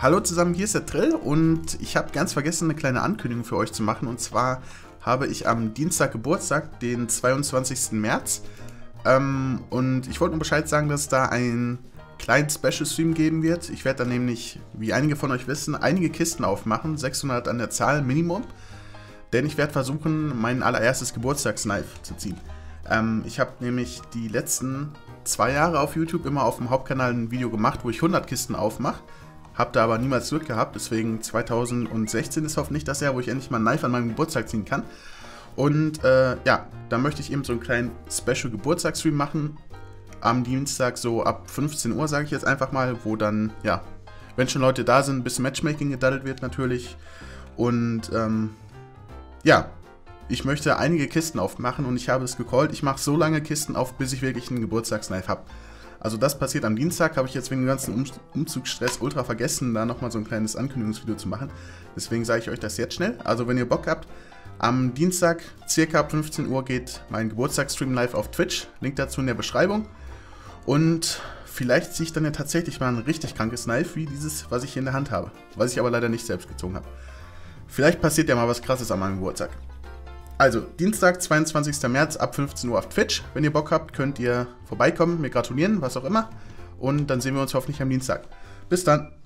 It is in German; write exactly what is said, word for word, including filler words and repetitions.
Hallo zusammen, hier ist der Trill und ich habe ganz vergessen, eine kleine Ankündigung für euch zu machen. Und zwar habe ich am Dienstag Geburtstag, den zweiundzwanzigsten März. Ähm, und ich wollte nur Bescheid sagen, dass es da einen kleinen Special-Stream geben wird. Ich werde dann nämlich, wie einige von euch wissen, einige Kisten aufmachen, sechshundert an der Zahl Minimum. Denn ich werde versuchen, mein allererstes Geburtstagsknife zu ziehen. Ähm, ich habe nämlich die letzten zwei Jahre auf YouTube immer auf dem Hauptkanal ein Video gemacht, wo ich hundert Kisten aufmache. Hab da aber niemals Glück gehabt, deswegen zweitausendsechzehn ist hoffentlich das Jahr, wo ich endlich mal ein Knife an meinem Geburtstag ziehen kann. Und äh, ja, da möchte ich eben so einen kleinen Special-Geburtstagsstream machen. Am Dienstag so ab fünfzehn Uhr, sage ich jetzt einfach mal, wo dann, ja, wenn schon Leute da sind, ein bisschen Matchmaking gedaddelt wird natürlich. Und ähm, ja, ich möchte einige Kisten aufmachen und ich habe es gecallt. Ich mache so lange Kisten auf, bis ich wirklich einen Geburtstagsknife habe. Also das passiert am Dienstag, habe ich jetzt wegen dem ganzen um Umzugsstress ultra vergessen, da nochmal so ein kleines Ankündigungsvideo zu machen. Deswegen sage ich euch das jetzt schnell. Also wenn ihr Bock habt, am Dienstag circa ab fünfzehn Uhr geht mein Geburtstagsstream live auf Twitch. Link dazu in der Beschreibung. Und vielleicht ziehe ich dann ja tatsächlich mal ein richtig krankes Knife, wie dieses, was ich hier in der Hand habe. Was ich aber leider nicht selbst gezogen habe. Vielleicht passiert ja mal was Krasses an meinem Geburtstag. Also, Dienstag, zweiundzwanzigsten März ab fünfzehn Uhr auf Twitch. Wenn ihr Bock habt, könnt ihr vorbeikommen, mir gratulieren, was auch immer. Und dann sehen wir uns hoffentlich am Dienstag. Bis dann!